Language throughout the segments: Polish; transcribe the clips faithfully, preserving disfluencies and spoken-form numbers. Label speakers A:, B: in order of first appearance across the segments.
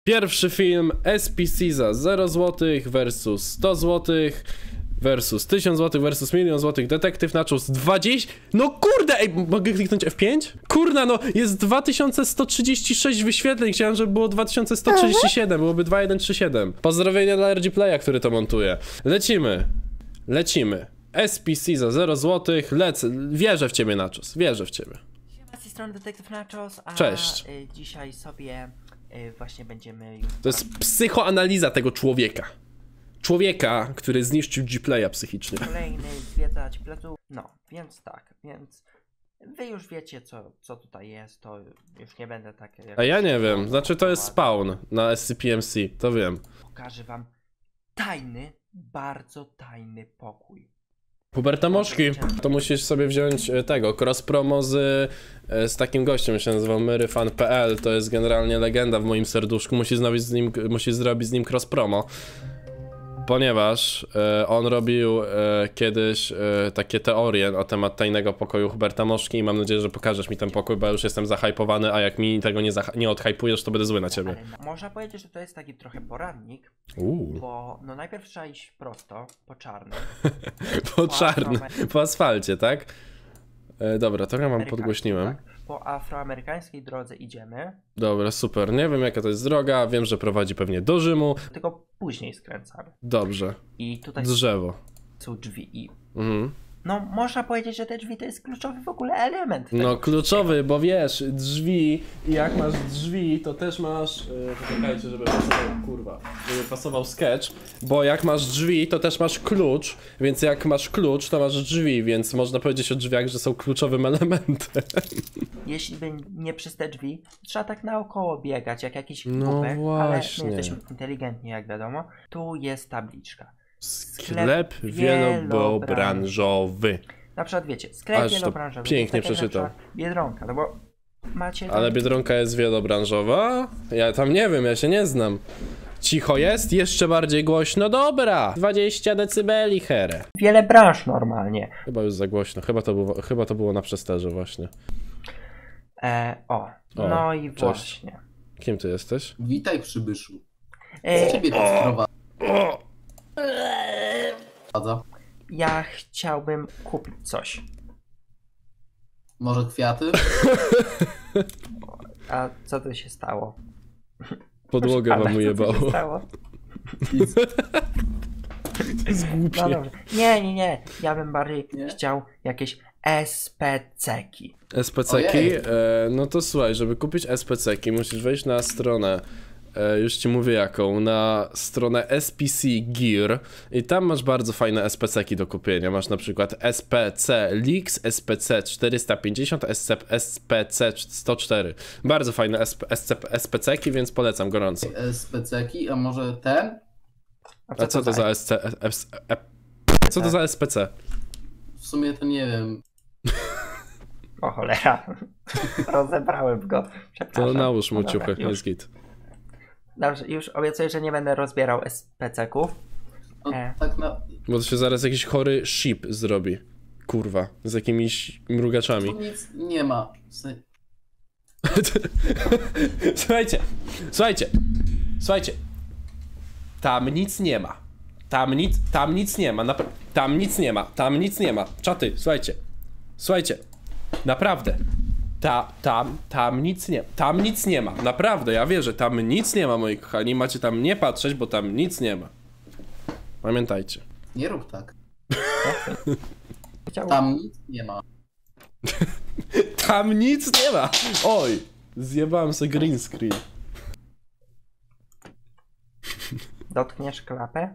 A: Pierwszy film S P C za zero złotych versus sto złotych versus tysiąc złotych versus milion złotych. Detektyw Nachos dwadzieścia... No kurde, ej, mogę kliknąć F pięć? Kurna, no jest dwa tysiące sto trzydzieści sześć wyświetleń, chciałem, żeby było dwa tysiące sto trzydzieści siedem, byłoby dwa tysiące sto trzydzieści siedem. Pozdrowienia dla R G Playa, który to montuje. Lecimy. Lecimy. S P C za zero złotych, lecę. Wierzę w ciebie, Nachos, wierzę w ciebie.
B: Z tej strony Detektyw Nachos, a
A: Cześć.
B: y, dzisiaj sobie y, właśnie będziemy...
A: To jest psychoanaliza tego człowieka. Człowieka, który zniszczył G-Playa psychicznie.
B: Kolejny zwiedzać placu. No, więc tak, więc wy już wiecie co, co tutaj jest, to już nie będę tak...
A: A ja nie wiem, znaczy to jest spawn na S C P M C, to wiem.
B: Pokażę wam tajny, bardzo tajny pokój.
A: Huberta Moszki, to musisz sobie wziąć tego, cross promo z, z takim gościem, się nazywa myryfan kropka p l, to jest generalnie legenda w moim serduszku, musisz zrobić z nim, musisz zrobić z nim cross promo. Ponieważ e, on robił e, kiedyś e, takie teorie na temat tajnego pokoju Huberta Moszki i mam nadzieję, że pokażesz mi ten pokój, bo ja już jestem zahypowany, a jak mi tego nie, nie odhypujesz, to będę zły na ciebie.
B: Ale można powiedzieć, że to jest taki trochę poradnik,
A: Uuu.
B: bo no najpierw trzeba iść prosto, po czarnym.
A: Po czarnym, po asfalcie, tak? E, dobra, trochę mam podgłośniłem.
B: Tak? Po afroamerykańskiej drodze idziemy.
A: Dobra, super. Nie wiem jaka to jest droga, wiem, że prowadzi pewnie do Rzymu.
B: Tylko później skręcamy.
A: Dobrze.
B: I tutaj
A: drzewo.
B: są drzwi i...
A: Mhm.
B: No można powiedzieć, że te drzwi to jest kluczowy w ogóle element.
A: No kluczowy, bo wiesz, drzwi, i jak masz drzwi, to też masz... Yy, poczekajcie, żeby pasował, kurwa, żeby pasował sketch, bo jak masz drzwi, to też masz klucz, więc jak masz klucz, to masz drzwi, więc można powiedzieć o drzwiach, że są kluczowym elementem.
B: Jeśli by nie przez te drzwi, trzeba tak naokoło biegać, jak jakiś
A: No
B: głupek,
A: właśnie.
B: ale my jesteśmy inteligentni, jak wiadomo. Tu jest tabliczka.
A: Sklep wielobranżowy.
B: Na przykład wiecie, sklep
A: Aż to
B: wielobranżowy.
A: pięknie
B: tak jak
A: przeczytał.
B: na przykład Biedronka, no bo macie... Tam...
A: Ale Biedronka jest wielobranżowa? Ja tam nie wiem, ja się nie znam. Cicho jest? Jeszcze bardziej głośno? Dobra! dwadzieścia decybeli, here.
B: Wiele branż normalnie.
A: Chyba już za głośno, chyba to było, chyba to było na przesterze właśnie.
B: E, o,
A: O,
B: no i
A: cześć.
B: właśnie.
A: Kim ty jesteś?
C: Witaj, przybyszu.
B: E,
C: Co ciebie tu sprowadza?
B: ja chciałbym kupić coś.
C: Może kwiaty?
B: A co to się stało?
A: Podłogę
B: Ale
A: wam
B: co to się
A: ujebało.
B: stało?
A: Jest głupie.
B: No dobrze. Nie, nie, nie. Ja bym bardziej
C: Nie?
B: chciał jakieś S P C-ki.
A: S P C-ki? E, no to słuchaj, żeby kupić S P C-ki musisz wejść na stronę, e, już ci mówię jaką, na stronę S P C Gear i tam masz bardzo fajne S P C-ki do kupienia. Masz na przykład S P C Lix, S P C czterysta pięćdziesiąt, S P C sto cztery. Bardzo fajne S P C-ki, więc polecam gorąco.
C: S P C-ki, a może ten?
A: A co to za S C? Co to za S P C?
C: W sumie to nie wiem.
B: O cholera. Rozebrałem go.
A: To
B: Przepraszam.
A: nałóż mu
B: No dobra,
A: ciuchę,
B: już.
A: jest git.
B: Dobrze, już obiecuję, że nie będę rozbierał S P C-ków.
C: No,
B: E.
C: tak na...
A: Bo to się zaraz jakiś chory ship zrobi. Kurwa, z jakimiś mrugaczami.
C: Tu nic nie ma. W sensie...
A: Słuchajcie, słuchajcie, słuchajcie. Tam nic nie ma. Tam nic, tam nic nie ma. Napra tam nic nie ma. Tam nic nie ma. Czaty, słuchajcie. Słuchajcie. Naprawdę. Ta, tam, tam nic nie ma. Tam nic nie ma. Naprawdę, ja wierzę. Tam nic nie ma, moi kochani. Macie tam nie patrzeć, bo tam nic nie ma. Pamiętajcie.
C: Nie rób tak.
B: Chciałbym...
C: Tam nic nie ma.
A: Tam nic nie ma. Oj, zjebałem sobie green screen.
B: Dotkniesz klapę?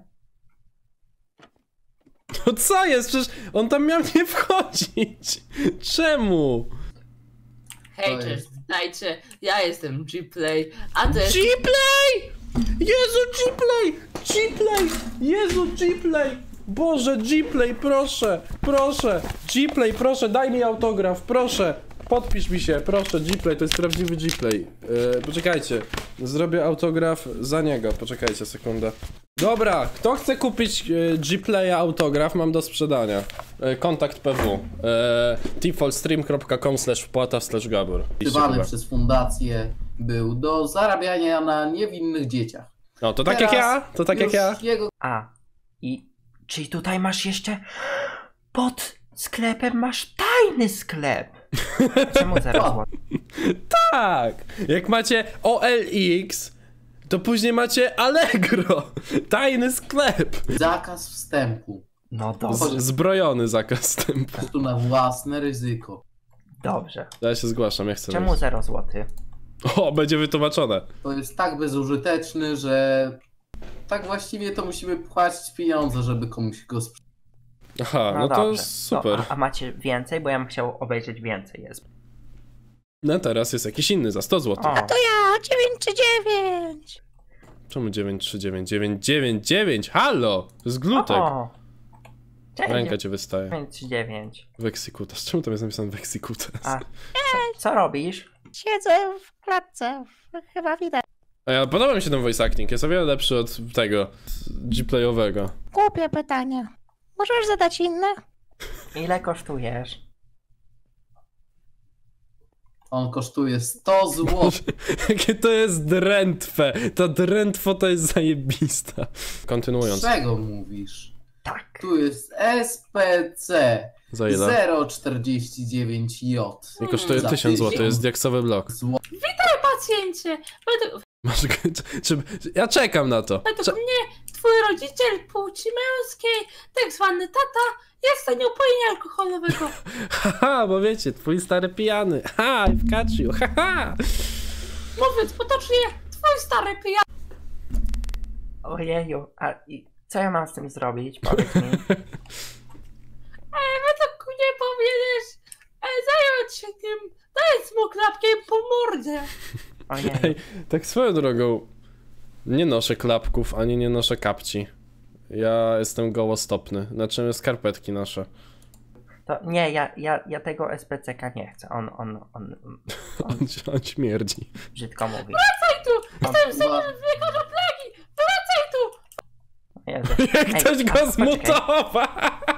A: No co jest? Przecież on tam miał nie wchodzić. Czemu?
D: Hej,
C: To
D: cześć,
C: jest-
D: witajcie, ja jestem G-Play, a to jest...
A: G-Play! Jezu, G-Play! G-Play! Jezu, G-Play! Boże, G-Play, proszę, proszę! G-Play, proszę, daj mi autograf, proszę! Podpisz mi się, proszę, G-Play, to jest prawdziwy G-Play. Yy, poczekajcie, zrobię autograf za niego, poczekajcie sekundę. Dobra, kto chce kupić yy, G-Playa autograf, mam do sprzedania. Yy, kontakt P W. Yy, t fall stream kropka com slash wpłata slash gabor.
C: Wpływany przez fundację był do zarabiania na niewinnych dzieciach.
A: No to tak jak
C: Teraz
A: ja, to tak jak
C: już
A: ja.
C: Jego...
B: A, i czyli tutaj masz jeszcze... Pod sklepem masz tajny sklep. Czemu zero złotych?
A: Tak! Jak macie O L X, to później macie Allegro. Tajny sklep.
C: zakaz wstępu.
B: No
A: Z,
B: dobrze,
A: zbrojony zakaz wstępu.
C: Tu na własne ryzyko.
B: dobrze.
A: Ja się zgłaszam, ja chcę
B: Czemu
A: wejść.
B: zero złotych?
A: O, będzie wytłumaczone.
C: To jest tak bezużyteczny, że tak właściwie to musimy płacić pieniądze, żeby komuś go sprzedać.
A: Aha, no,
B: No,
A: to
B: dobrze.
A: super.
B: To, a, a macie więcej? Bo ja bym chciał obejrzeć więcej. Jest.
A: No teraz jest jakiś inny za sto złotych.
B: O,
E: To ja, dziewięć trzy dziewięć.
A: Czemu dziewięć trzy dziewięć? dziewięć dziewięć dziewięć? Halo! To jest glutek.
B: o. Cześć,
A: Ręka cię wystaje.
B: dziewięć trzy dziewięć.
A: Weksikutas. Czemu tam jest napisane Weksikutas?
B: A, co, co robisz?
E: Siedzę w klatce, w- chyba widać.
A: A ja podoba mi się ten voice acting. Jest o wiele lepszy od tego G-playowego.
E: Głupie pytanie. Możesz zadać inne?
B: Ile kosztujesz?
C: On kosztuje sto złotych.
A: Jakie to jest drętwe. Ta drętwo to jest zajebista. Kontynuując.
C: Czego mówisz?
B: Tak.
C: Tu jest S P C
A: Za ile?
C: zero czterdzieści dziewięć J.
A: I kosztuje
C: Za
A: tysiąc złotych.
C: tysiąc
A: Jest diaksowy blok.
C: złotych.
D: Pacjencie, według,
A: Masz... Czy... Ja czekam na to.
D: według
A: Cze...
D: mnie twój rodziciel płci męskiej, tak zwany tata, jest w stanie upojenia alkoholowego.
A: Haha, bo wiecie, twój stary pijany. Ha, w kaciu. Haha.
D: Mówiąc potocznie, twój stary pijany.
B: Ojeju, a i co ja mam z tym zrobić? Powiedz mi.
D: Według mnie powinieneś e, zająć się tym, dać mu klapkiem po mordzie.
B: Ojeju.
A: Ej, tak swoją drogą. Nie noszę klapków, ani nie noszę kapci. Ja jestem gołostopny. Znaczy skarpetki noszę.
B: To nie, ja, ja, ja tego S P C K nie chcę. On, on, on, on
A: On, on śmierdzi.
B: brzydko mówi.
D: Wracaj tu!
B: On,
D: Jestem synem wielkiego plagi! Wracaj tu!
B: Jezu.
A: Jak
B: Ej,
A: ktoś
B: a,
A: go
B: poczekaj.
A: zmutował!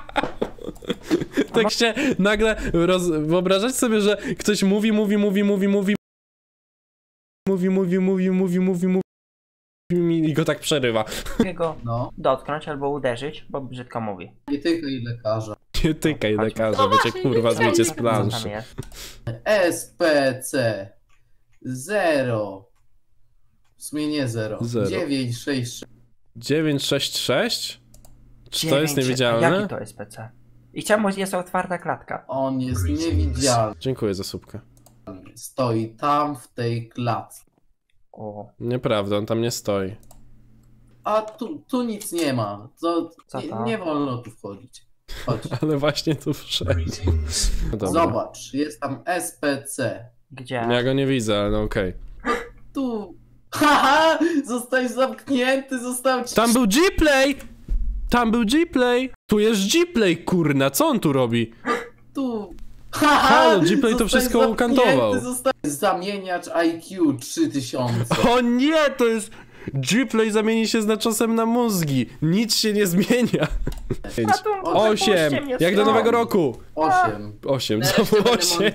A: Tak się nagle roz... wyobrażać sobie, że ktoś mówi, mówi, mówi, mówi, mówi mówi, mówi, mówi, mówi, mówi, mówi i go tak przerywa.
B: Mogę go
C: No,
B: dotknąć albo uderzyć, bo brzydko mówi.
C: nie tylko i lekarza.
A: Nie tykaj
B: Chodźmy.
A: lekarza,
D: No
A: bo cię
D: właśnie,
A: kurwa
D: nie
A: zmiecie z
B: Co tam
A: planszy.
B: jest?
C: S P C zero. W sumie nie zero.
A: Zero.
C: dziewięć sześć sześć.
A: dziewięć sześć sześć? Czy to jest
B: Dziewięć-
A: niewidzialne?
B: Jaki to S P C? I czemu jest otwarta klatka?
C: On jest niewidzialny.
A: Dziękuję za słupkę.
C: Stoi tam w tej klatce.
B: O,
A: Nieprawda, on tam nie stoi.
C: A tu, tu nic nie ma. To,
B: Co
C: nie,
B: to?
C: nie wolno tu wchodzić. Chodź.
A: Ale właśnie tu wszedł. No dobra.
C: Zobacz, jest tam S P C.
B: gdzie?
A: Ja go nie widzę, ale no okej.
C: Tu. Haha! Zostałeś zamknięty, został ci...
A: Tam był G-Play! Tam był G-Play! Tu jest G-Play, kurna, co on tu robi?
C: Tu. Haha!
A: Halo, G-Play to
C: Zostałeś
A: wszystko
C: zamknięty,
A: ukantował.
C: zostałeś- Zamieniacz I Q trzy tysiące.
A: O nie, to jest... G-Play zamieni się znaczosem na mózgi. Nic się nie zmienia.
B: Ratunku,
A: Osiem,
B: wypuśćcie mnie
A: jak do
B: stąd.
A: nowego roku.
C: osiem.
A: Osiem,
D: Nareszcie
A: znowu
D: będę
A: osiem.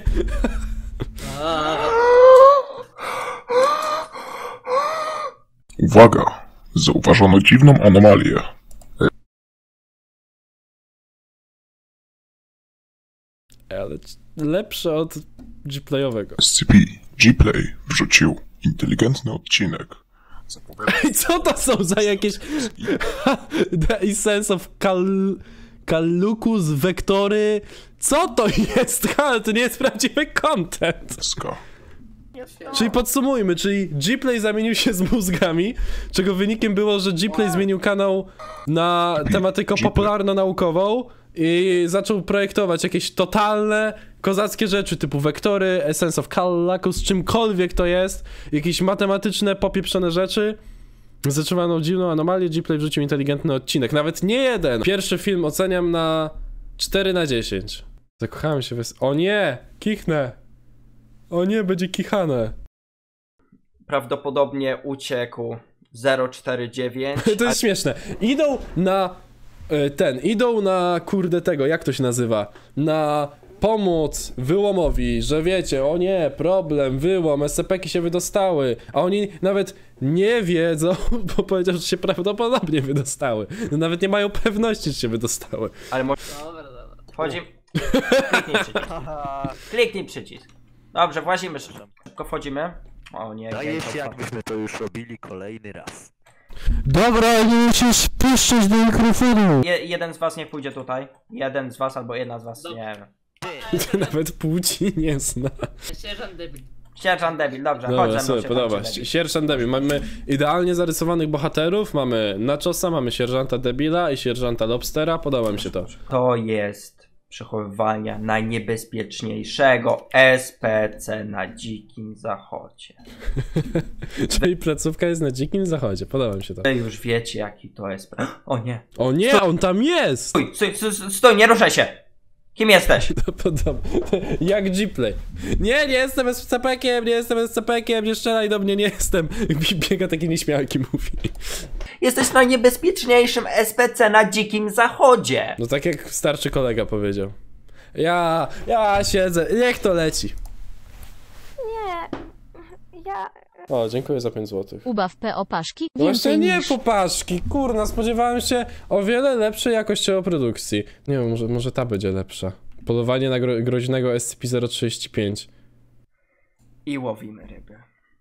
F: Uwaga! Zauważono dziwną anomalię.
A: Ale c- lepsze od G-Playowego.
F: S C P G-Play wrzucił inteligentny odcinek. Zapowiada
A: I co to są za jakieś... The essence of Kal... Kalukus, wektory... Co to jest? Ale to nie jest prawdziwy content.
F: Ska.
A: Czyli podsumujmy, czyli G-Play zamienił się z mózgami, czego wynikiem było, że G-Play zmienił kanał na tematykę popularno-naukową i zaczął projektować jakieś totalne, kozackie rzeczy typu wektory, Essence of Calculus, czymkolwiek to jest, jakieś matematyczne, popieprzone rzeczy. Zatrzymano dziwną anomalię, G-Play wrzucił inteligentny odcinek, nawet nie jeden. Pierwszy film oceniam na cztery na dziesięć. Zakochałem się w... O nie! Kichnę! O nie, będzie kichane.
B: Prawdopodobnie uciekł zero cztery dziewięć.
A: To jest śmieszne. Idą na... e, ten, idą na kurde tego, jak to się nazywa? Na pomóc wyłomowi, że wiecie, o nie, problem, wyłom, S C P-ki się wydostały, a oni nawet nie wiedzą, bo powiedział, że się prawdopodobnie wydostały. No nawet nie mają pewności, czy się wydostały.
B: Ale może...
D: Dobra, dobra.
B: Wchodzi... Kliknij przycisk. Kliknij przycisk. Dobrze, włazimy szybko. Szybko wchodzimy. O nie,
G: No
B: nie,
G: jeśli
B: to-
G: jakbyśmy to już robili kolejny raz.
A: Dobra, nie musisz puszczać do mikrofonu.
B: Je, jeden z was niech pójdzie tutaj. Jeden z was albo jedna z was,
D: Dobrze.
B: nie wiem.
A: Nawet płci nie zna.
D: Sierżant debil.
B: Sierżant debil, dobrze, chodź
A: Dobra,
B: ze mną,
A: sobie
B: sierżancie
A: podoba.
B: debil.
A: Sierżant Debil. Mamy idealnie zarysowanych bohaterów, mamy Nachosa, mamy sierżanta Debila i sierżanta Lobstera. Podoba mi się to.
B: To jest przechowywania najniebezpieczniejszego S P C na dzikim zachodzie.
A: Czyli placówka jest na dzikim zachodzie. Podoba mi się to.
B: Wy już wiecie jaki to jest. O nie.
A: O nie, on tam jest!
B: Stój, stój, stój, stój, nie ruszaj się! Kim jesteś?
A: To podoba. Jak G-Play. Nie, nie jestem S C P-kiem, nie jestem S C P-kiem, nie strzelaj do mnie, nie jestem. Biega taki nieśmiały, jaki mówi.
B: Jesteś najniebezpieczniejszym S P C na dzikim zachodzie.
A: No tak jak starszy kolega powiedział. Ja, ja siedzę, niech to leci.
E: Nie, ja...
A: O, dziękuję za pięć złotych.
H: Ubaw P o paszki.
A: No jeszcze
H: Więcej
A: nie
H: niż...
A: popaszki, kurna, spodziewałem się o wiele lepszej jakościowo produkcji. Nie wiem, może, może ta będzie lepsza. Polowanie na gro groźnego S C P zero trzydzieści pięć.
B: I łowimy ryby.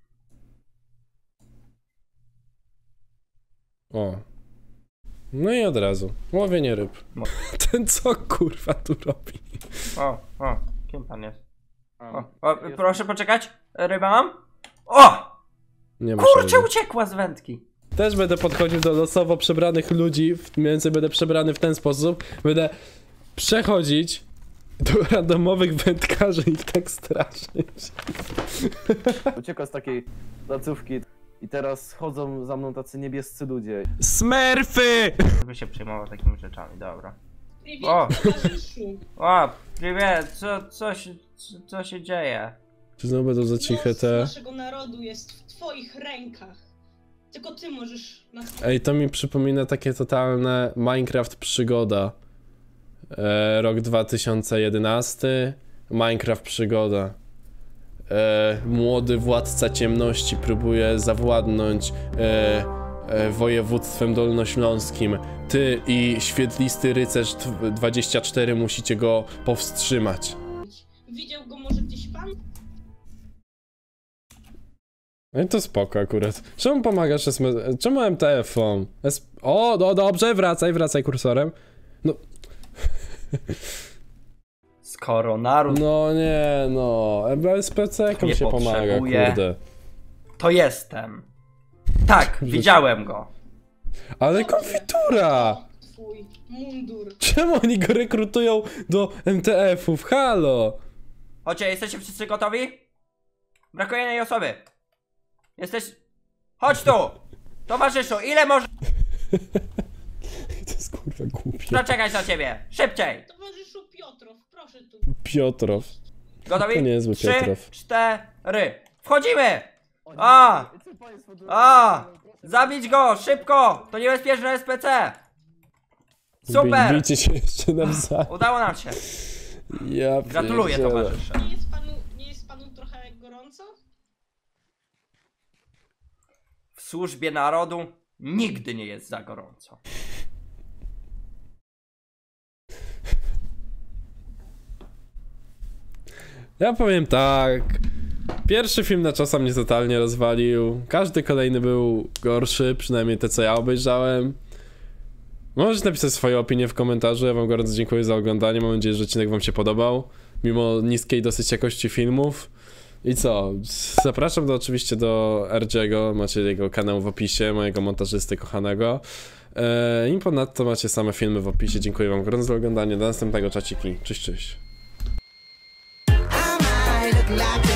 A: O. No i od razu. Łowienie ryb.
B: No.
A: Ten co kurwa tu robi?
B: O, o, kim pan jest? O, o, proszę poczekać, ryba mam? O!
A: Nie ma
B: Kurczę,
A: szans.
B: uciekła z wędki.
A: Też będę podchodził do losowo przebranych ludzi, mniej więcej będę przebrany w ten sposób. Będę przechodzić do randomowych wędkarzy i ich tak straszyć.
I: Uciekła z takiej placówki i teraz chodzą za mną tacy niebiescy ludzie.
A: Smurfy!
B: By się przejmował takimi rzeczami, dobra.
D: Привет,
B: O!
D: towarzyszu.
B: O, привет, co, co, się, co, co się dzieje?
A: Czy znowu będą za ciche
D: Los
A: te...
D: naszego narodu jest w twoich rękach. Tylko ty możesz nas...
A: Ej, to mi przypomina takie totalne Minecraft przygoda. E, rok dwa tysiące jedenasty. Minecraft przygoda. E, młody władca ciemności próbuje zawładnąć e, e, województwem dolnośląskim. Ty i świetlisty rycerz dwadzieścia cztery musicie go powstrzymać.
D: Widział go może gdzieś pan?
A: No i to spoko akurat. Czemu pomagasz S M S? Czemu M T F-om? S... O, no dobrze, wracaj, wracaj kursorem. No...
B: Skoro naród
A: No nie, no. S P C-kom
B: Nie
A: się pomaga,
B: potrzebuje.
A: kurde.
B: to jestem. Tak, widziałem go.
A: Ale konfitura!
D: Twój mundur.
A: Czemu oni go rekrutują do M T F-ów? Halo!
B: Chodźcie, jesteście wszyscy gotowi? Brakuje jednej osoby. Jesteś... Chodź tu! Towarzyszu, ile może
A: To jest kurwa głupie.
B: zaczekać na ciebie? Szybciej!
D: Towarzyszu Piotrow, proszę tu.
A: Piotrow.
B: Gotowi?
A: To niezły
B: Trzy,
A: Piotrow.
B: cztery. Wchodzimy! A! A! Zabić go! Szybko! To niebezpieczne S P C! Super!
A: Bijcie się jeszcze nawzajem.
B: Udało nam się.
A: Ja
B: Gratuluję,
A: pierdzielę.
B: towarzysze.
D: Nie jest panu, nie jest panu trochę gorąco?
B: W służbie narodu nigdy nie jest za gorąco.
A: Ja powiem tak. Pierwszy film na czasa mnie totalnie rozwalił. Każdy kolejny był gorszy, przynajmniej te co ja obejrzałem. Możecie napisać swoje opinie w komentarzu. Ja wam bardzo dziękuję za oglądanie. Mam nadzieję, że odcinek wam się podobał. Mimo niskiej dosyć jakości filmów. I co? Zapraszam do, oczywiście do Erdziego. Macie jego kanał w opisie, mojego montażysty kochanego. Eee, I ponadto macie same filmy w opisie. Dziękuję wam bardzo za oglądanie. Do następnego, czaciki. Cześć, cześć.
J: I might look like